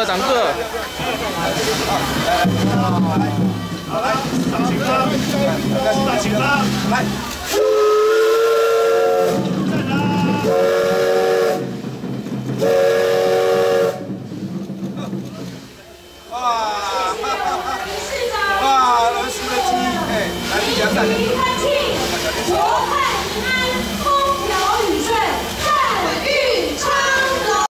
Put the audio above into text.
了，挡住了。 好，来，上警车，上警车，来。站好。哇，哇，儿时的记忆，哎，来，第2站。